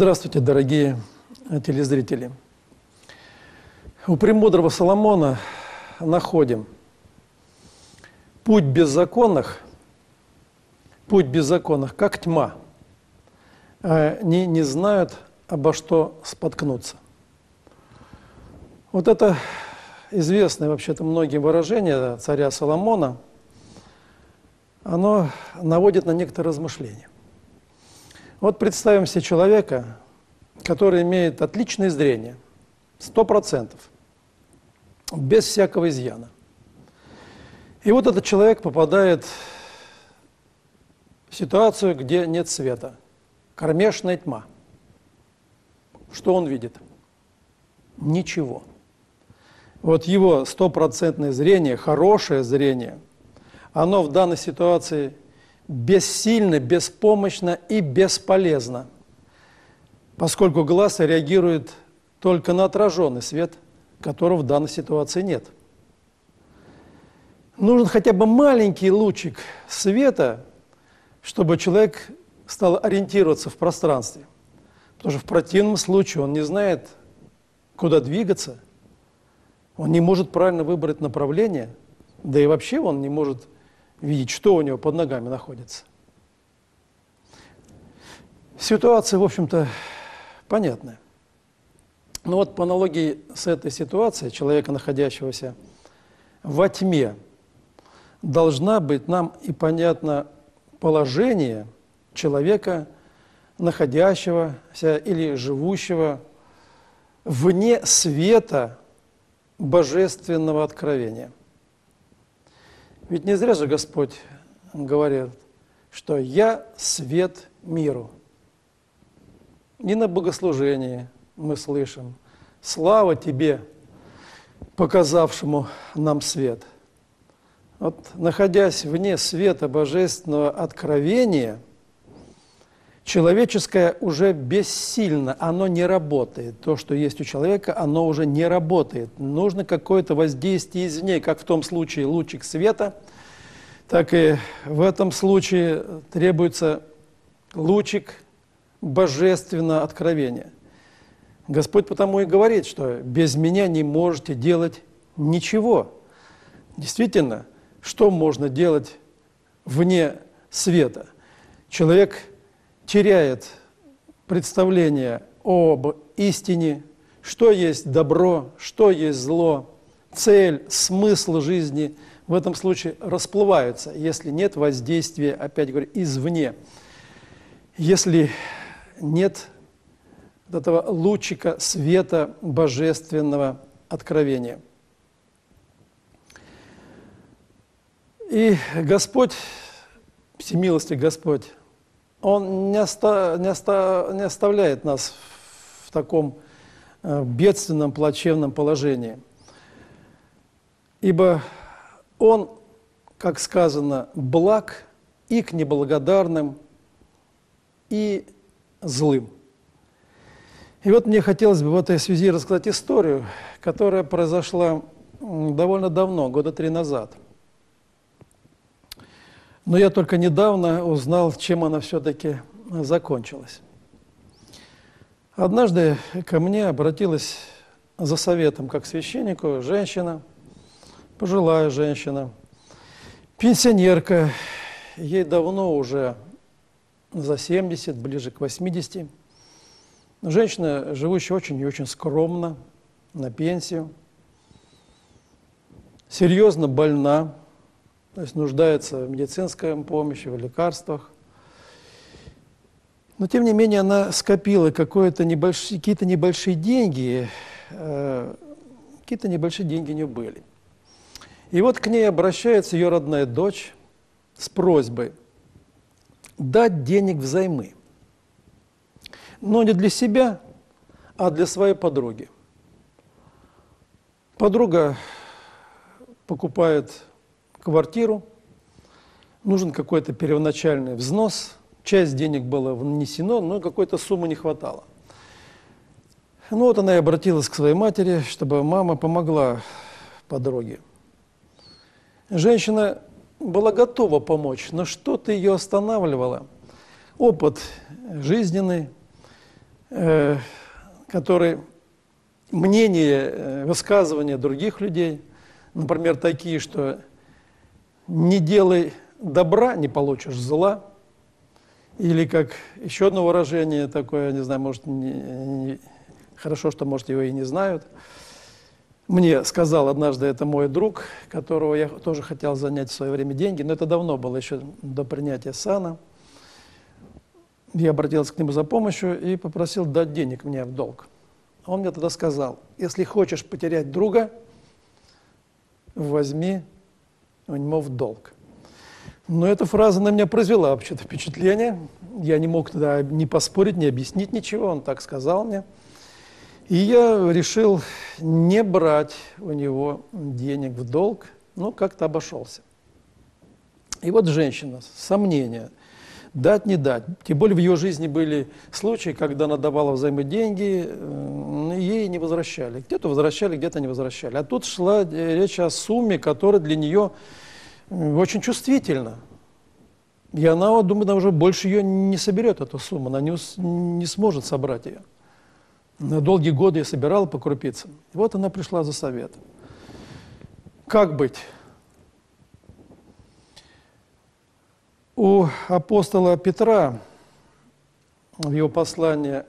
Здравствуйте, дорогие телезрители. У премудрого Соломона находим путь беззаконных, как тьма. Они не знают, обо что споткнуться. Вот это известное вообще-то многим выражение царя Соломона, оно наводит на некоторые размышления. Вот представим себе человека, который имеет отличное зрение, 100%, без всякого изъяна. И вот этот человек попадает в ситуацию, где нет света, кромешная тьма. Что он видит? Ничего. Вот его 100% зрение, хорошее зрение, оно в данной ситуации бессильно, беспомощно и бесполезно, поскольку глаз реагирует только на отраженный свет, которого в данной ситуации нет. Нужен хотя бы маленький лучик света, чтобы человек стал ориентироваться в пространстве, потому что в противном случае он не знает, куда двигаться, он не может правильно выбрать направление, да и вообще он не может видеть, что у него под ногами находится. Ситуация, в общем-то, понятная. Но вот по аналогии с этой ситуацией человека, находящегося во тьме, должна быть нам и понятно положение человека, находящегося или живущего вне света божественного откровения. Ведь не зря же Господь говорит, что «Я свет миру». И на богослужении мы слышим «Слава Тебе, показавшему нам свет». Вот, находясь вне света божественного откровения, человеческое уже бессильно, оно не работает. То, что есть у человека, оно уже не работает. Нужно какое-то воздействие извне, как в том случае лучик света, так и в этом случае требуется лучик божественного откровения. Господь потому и говорит, что без меня не можете делать ничего. Действительно, что можно делать вне света? Человек теряет представление об истине, что есть добро, что есть зло, цель, смысл жизни в этом случае расплываются, если нет воздействия, опять говорю, извне, если нет этого лучика света божественного откровения. И Господь, всемилостивый Господь, Он не оставляет нас в таком бедственном, плачевном положении. Ибо Он, как сказано, благ и к неблагодарным, и злым. И вот мне хотелось бы в этой связи рассказать историю, которая произошла довольно давно, года 3 назад. Но я только недавно узнал, чем она все-таки закончилась. Однажды ко мне обратилась за советом, как священнику, женщина, пожилая женщина, пенсионерка, ей давно уже за 70, ближе к 80. Женщина, живущая очень и очень скромно, на пенсию, серьезно больна, то есть нуждается в медицинской помощи, в лекарствах. Но, тем не менее, она скопила какие-то небольшие деньги, какие-то небольшие деньги у нее были. И вот к ней обращается ее родная дочь с просьбой дать денег взаймы. Но не для себя, а для своей подруги. Подруга покупает квартиру, нужен какой-то первоначальный взнос, часть денег было внесено, но какой-то суммы не хватало. Ну вот она и обратилась к своей матери, чтобы мама помогла подруге. Женщина была готова помочь, но что-то ее останавливало. Опыт жизненный, который мнения, высказывания других людей, например, такие, что не делай добра, не получишь зла, или как еще одно выражение такое, не знаю, может, хорошо, что, может, его и не знают. Мне сказал однажды, это мой друг, которого я тоже хотел занять в свое время деньги, но это давно было, еще до принятия сана. Я обратился к нему за помощью и попросил дать денег мне в долг. Он мне тогда сказал: если хочешь потерять друга, возьми у него в долг. Но эта фраза на меня произвела вообще-то впечатление. Я не мог тогда ни поспорить, ни объяснить ничего, он так сказал мне. И я решил не брать у него денег в долг, но как-то обошелся. И вот женщина, сомнения, дать, не дать. Тем более в ее жизни были случаи, когда она давала взаймы деньги, ей не возвращали. Где-то возвращали, где-то не возвращали. А тут шла речь о сумме, которая для нее очень чувствительна. И она, думаю, она уже больше ее не соберет, эту сумму, она не сможет собрать ее. На долгие годы я собирал по крупицам. И вот она пришла за советом. Как быть? У апостола Петра в его послании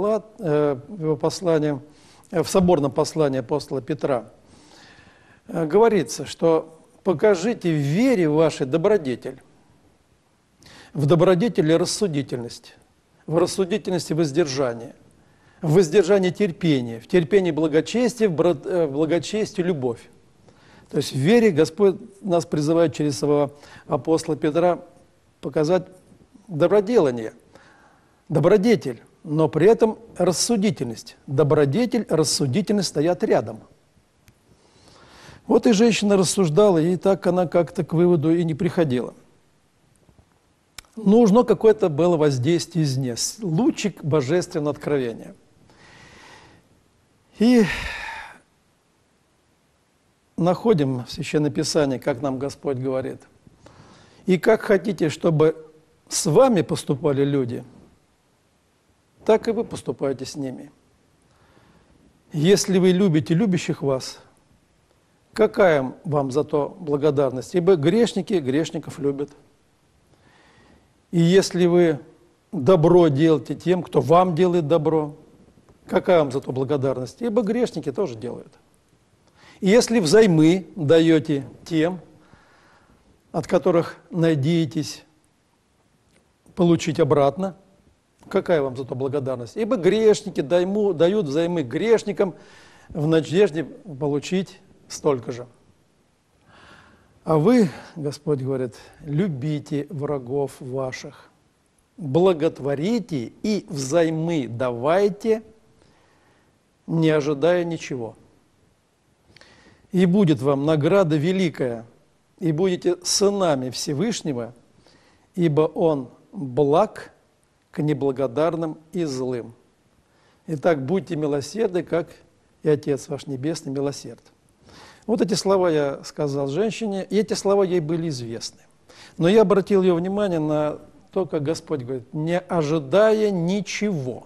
в соборном послании апостола Петра говорится, что покажите в вере вашей добродетель, в добродетели рассудительность, в рассудительности воздержание, в воздержании терпение, в терпении благочестие, в благочестии любовь. То есть в вере Господь нас призывает через своего апостола Петра показать доброделание, добродетель, но при этом рассудительность. Добродетель, рассудительность стоят рядом. Вот и женщина рассуждала, и так она как-то к выводу и не приходила. Нужно какое-то было воздействие извне, лучик божественного откровения. И находим в Священном Писании, как нам Господь говорит: «И как хотите, чтобы с вами поступали люди, так и вы поступаете с ними. Если вы любите любящих вас, какая вам за то благодарность? Ибо грешники грешников любят. И если вы добро делаете тем, кто вам делает добро, какая вам за то благодарность? Ибо грешники тоже делают. И если взаймы даете тем, от которых надеетесь получить обратно, какая вам за то благодарность? Ибо грешники дают взаймы грешникам в надежде получить столько же. А вы, Господь говорит, любите врагов ваших, благотворите и взаймы давайте, не ожидая ничего. И будет вам награда великая, и будете сынами Всевышнего, ибо Он благ к неблагодарным и злым. Итак, будьте милосердны, как и Отец ваш Небесный милосерд». Вот эти слова я сказал женщине, и эти слова ей были известны. Но я обратил ее внимание на то, как Господь говорит: не ожидая ничего.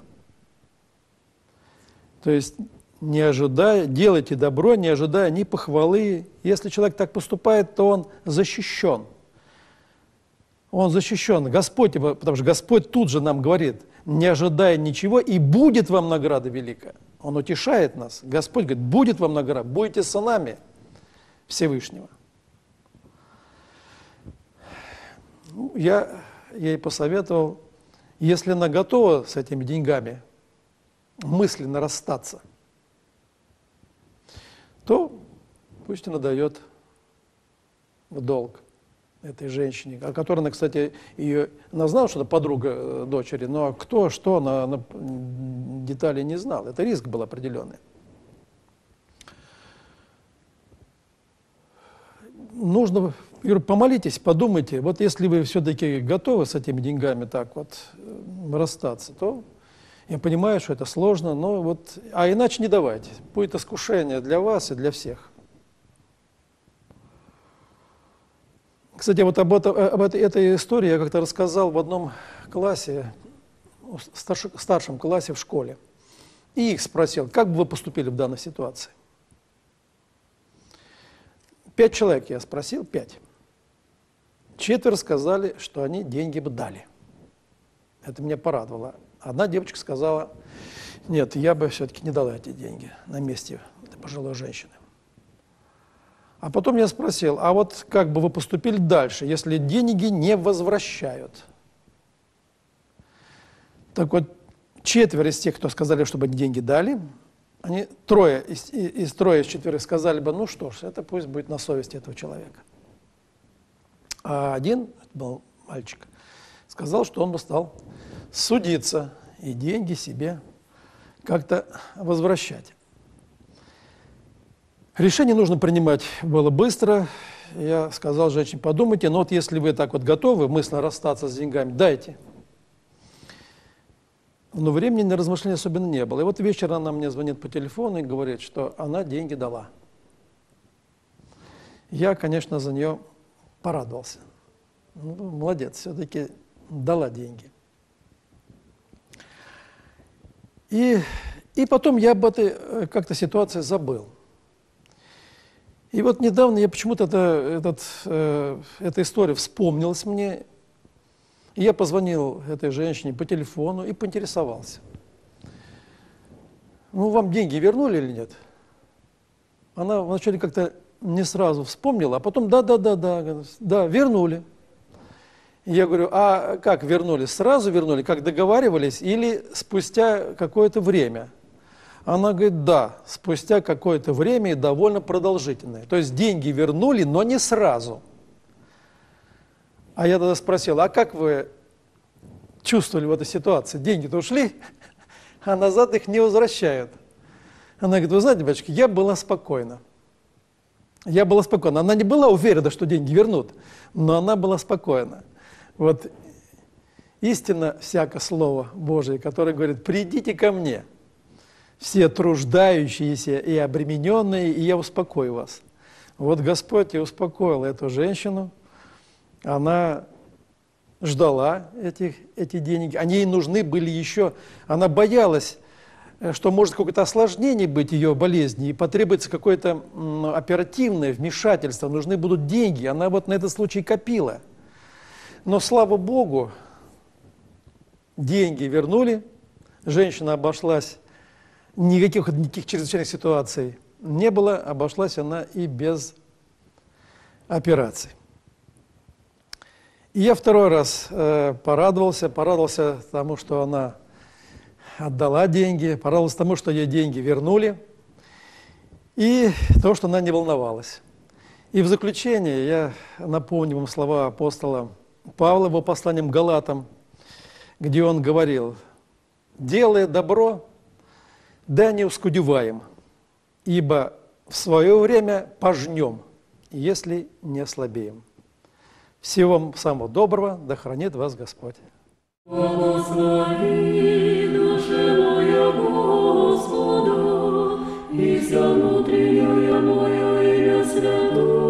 То есть, не ожидая, делайте добро, не ожидая ни похвалы. Если человек так поступает, то он защищен. Он защищен. Господь, потому что Господь тут же нам говорит: не ожидая ничего, и будет вам награда великая. Он утешает нас. Господь говорит: будет вам награда, будете сынами Всевышнего. Я ей посоветовал, если она готова с этими деньгами мысленно расстаться, то пусть она дает в долг этой женщине, о которой она, кстати, она знала, что она подруга дочери, но кто, что, она деталей не знала. Это риск был определенный. Нужно, Юр, помолитесь, подумайте, вот если вы все-таки готовы с этими деньгами так вот расстаться, то я понимаю, что это сложно, но вот, а иначе не давайте. Будет искушение для вас и для всех. Кстати, вот об этой истории я как-то рассказал в одном классе в старшем классе в школе. И их спросил, как бы вы поступили в данной ситуации? 5 человек я спросил, 5. 4 сказали, что они деньги бы дали. Это меня порадовало. Одна девочка сказала, нет, я бы все-таки не дала эти деньги на месте этой пожилой женщины. А потом я спросил, а вот как бы вы поступили дальше, если деньги не возвращают? Так вот, 4 из тех, кто сказали, чтобы деньги дали, они 3 из 4 сказали бы, ну что ж, это пусть будет на совести этого человека. А один, это был мальчик, сказал, что он бы стал судиться и деньги себе как-то возвращать. Решение нужно принимать было быстро. Я сказал женщине, подумайте, но вот если вы так вот готовы мысленно расстаться с деньгами, дайте. Но времени на размышления особенно не было. И вот вечером она мне звонит по телефону и говорит, что она деньги дала. Я, конечно, за нее порадовался. Ну, молодец, все-таки дала деньги. И потом я об этой как-то ситуации забыл. И вот недавно я почему-то эта история вспомнилась мне. И я позвонил этой женщине по телефону и поинтересовался. Ну, вам деньги вернули или нет? Она вначале как-то не сразу вспомнила, а потом да, вернули. И я говорю, а как вернули? Сразу вернули, как договаривались, или спустя какое-то время? Она говорит, да, спустя какое-то время и довольно продолжительное. То есть деньги вернули, но не сразу. А я тогда спросил, а как вы чувствовали в этой ситуации? Деньги-то ушли, а назад их не возвращают. Она говорит, вы знаете, батюшка, я была спокойна. Я была спокойна. Она не была уверена, что деньги вернут, но она была спокойна. Вот истинно всякое слово Божие, которое говорит, придите ко мне, все труждающиеся и обремененные, и я успокою вас. Вот Господь и успокоил эту женщину. Она ждала эти деньги, они ей нужны были еще. Она боялась, что может какое-то осложнение быть ее болезни, и потребуется какое-то оперативное вмешательство, нужны будут деньги. Она вот на этот случай копила. Но, слава Богу, деньги вернули, женщина обошлась, никаких чрезвычайных ситуаций не было, обошлась она и без операций. И я второй раз порадовался тому, что она отдала деньги, порадовался тому, что ей деньги вернули, и то, что она не волновалась. И в заключение я напомню вам слова апостола Павла, его посланием к Галатам, где он говорил, «Делая добро, да не ускудеваем, ибо в свое время пожнем, если не ослабеем». Всего вам самого доброго, да хранит вас Господь. Благослови душа моя Господа, и вся внутренняя моя имя святое.